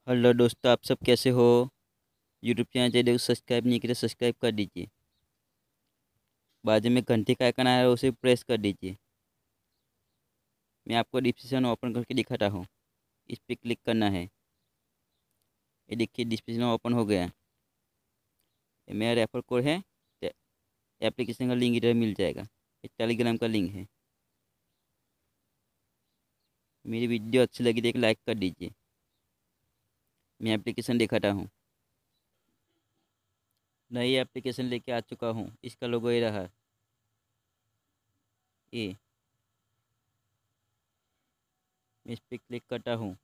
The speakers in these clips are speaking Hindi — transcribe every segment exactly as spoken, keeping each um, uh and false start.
हेलो दोस्तों, आप सब कैसे हो। यूट्यूब चैनल चैनल सब्सक्राइब नहीं किया सब्सक्राइब कर दीजिए। बाजू में घंटी का आइकन आया है उसे प्रेस कर दीजिए। मैं आपको डिस्क्रिप्शन ओपन करके दिखाता हूँ। इस पर क्लिक करना है। ये देखिए डिस्क्रिप्शन ओपन हो गया। ये मेरा रेफर कोड है। तो एप्लीकेशन का लिंक इधर मिल जाएगा। ये टेलीग्राम का लिंक है। मेरी वीडियो अच्छी लगी तो एक लाइक कर दीजिए। मैं एप्लीकेशन दिखाता हूँ। नई एप्लीकेशन लेके आ चुका हूँ। इसका लोगो ये रहा। ये मैं इस पर क्लिक करता हूँ।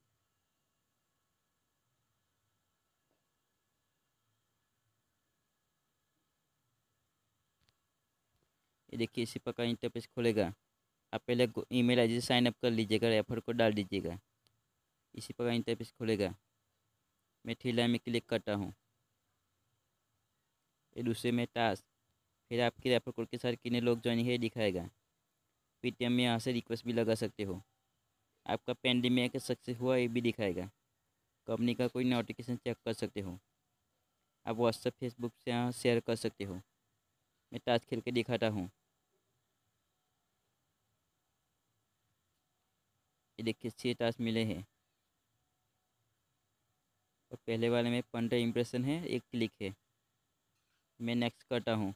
ये देखिए इसी प्रकार इंटरफेस खुलेगा। आप पहले ईमेल आई डी से साइन अप कर लीजिएगा, रेफर कोड डाल दीजिएगा। इसी प्रकार इंटरफेस खुलेगा। मैं थ्री लाइन में क्लिक करता हूँ। ये दूसरे में टास्क। फिर आपके रेफर कोड के साथ कितने लोग ज्वाइन है दिखाएगा। पेटीएम में यहाँ से रिक्वेस्ट भी लगा सकते हो। आपका पेंडिंग में एक सक्सेस हुआ ये भी दिखाएगा। कंपनी का कोई नोटिफिकेशन चेक कर सकते हो। आप व्हाट्सएप फेसबुक से यहाँ शेयर कर सकते हो। मैं टास्क खेल के दिखाता हूँ। ये देखिए छः टास्क मिले हैं। और पहले वाले में पंद्रह इंप्रेशन है, एक क्लिक है। मैं नेक्स्ट करता हूँ।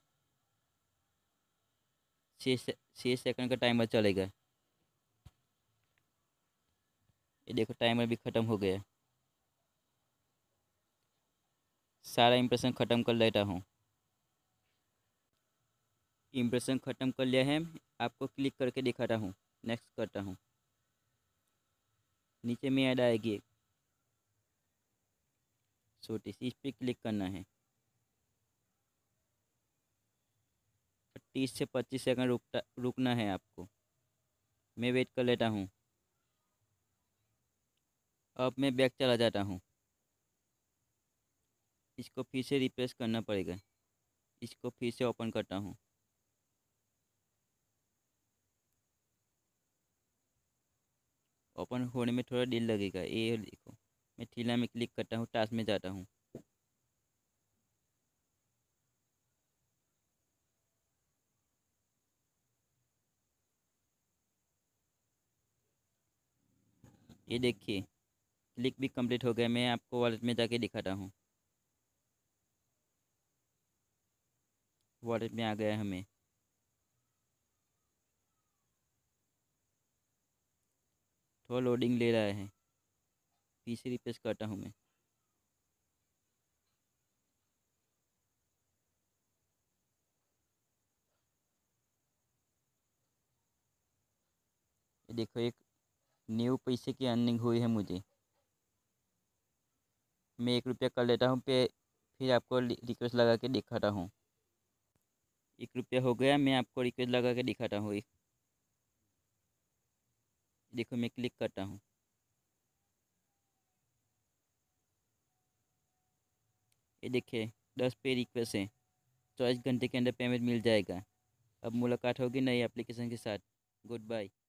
छः से छः सेकंड का टाइमर चलेगा। ये देखो टाइमर भी ख़त्म हो गया। सारा इंप्रेशन ख़त्म कर लेता हूँ। इंप्रेशन ख़त्म कर लिया है। आपको क्लिक करके दिखाता हूँ। नेक्स्ट करता हूँ। नीचे में ऐड आएगी एक छोटी सी, इस पर क्लिक करना है। तीस से पच्चीस सेकंड रुकता रुकना है आपको। मैं वेट कर लेता हूँ। अब मैं बैक चला जाता हूँ। इसको फिर से रिफ्रेश करना पड़ेगा। इसको फिर से ओपन करता हूँ। ओपन होने में थोड़ा देर लगेगा। ये देखो मैं थीला में क्लिक करता हूँ, टास्क में जाता हूँ। ये देखिए क्लिक भी कंप्लीट हो गया। मैं आपको वॉलेट में जाके दिखाता हूँ। वॉलेट में आ गया हमें। थोड़ा लोडिंग ले रहा है। फिर से रिफ्रेश करता हूँ मैं। ये देखो एक न्यू पैसे की अर्निंग हुई है मुझे। मैं एक रुपया कर लेता हूँ पे। फिर आपको रिक्वेस्ट लगा के दिखाता हूँ। एक रुपया हो गया। मैं आपको रिक्वेस्ट लगा के दिखाता हूँ। एक देखो मैं क्लिक करता हूँ। ये देखिए दस पे रिक्वेस्ट है। चौबीस घंटे के अंदर पेमेंट मिल जाएगा। अब मुलाकात होगी नई एप्लीकेशन के साथ। Good bye.